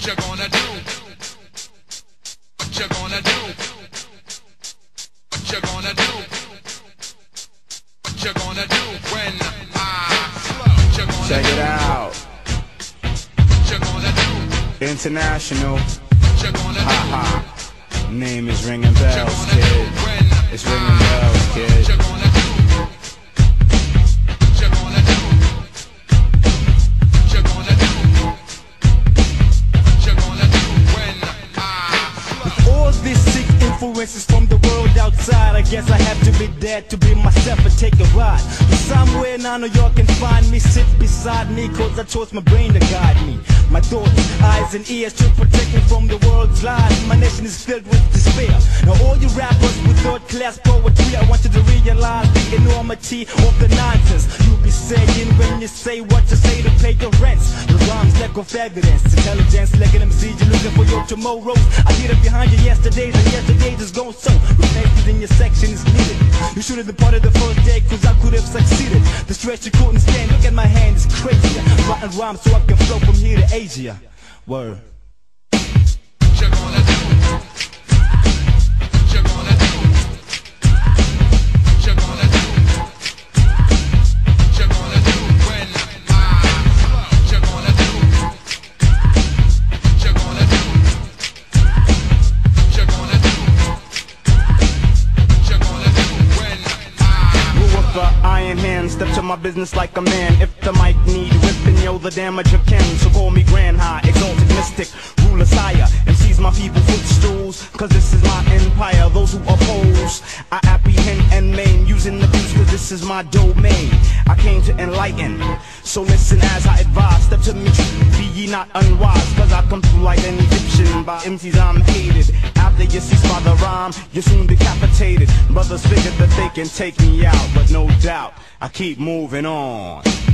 you gonna do? What you gonna do? What you gonna do? What you gonna do when I slow? Check it out. What you gonna do? International. What you gonna do? Ha ha. Name is ringing bells, kid. It's ringing bells, What you kid. gonna do? What you gonna do? What you gonna do? What you gonna do when I slow? All these sick influences from the world outside, I guess I have to be dead to be myself and take a ride. But somewhere now New York can find me, sit beside me, cause I chose my brain to guide me. My thoughts, eyes and ears to protect me from the world's lies. My nation is filled with despair. Now all you rappers with third-class poetry, I want you to realize the enormity of the nonsense you be saying when you say what you say to pay your rents. The rhymes lack of evidence, intelligence like an MC, you're looking for your tomorrows. I hid it behind your yesterdays, and yesterdays is gone, so replaced in your section is needed. You should have been part of the first day, cause I could have succeeded. The stress you couldn't stand, look at my hand, it's crazy. Writing rhymes so I can flow from here to Asia. Word. What you gonna do? What you gonna do? What you gonna do? What you gonna do when I slow? What you gonna do? What you gonna do? What you gonna do? What you gonna do when I Rule with the iron hand, step to my business like a man. If the mic need whipping, yo, the damage you can. So call me grand high, exalted mystic, ruler sire. MC's my people footstools, cause this is my empire. Those who oppose, I apprehend and maim, using the beats cause this is my domain. I came to enlighten, so listen as I advise. Step to me, be ye not unwise, cause I come through like an Egyptian. By MCs I'm hated, after you cease by the rhyme, you're soon decapitated. Brothers figure that they can take me out, but no doubt, I keep moving on.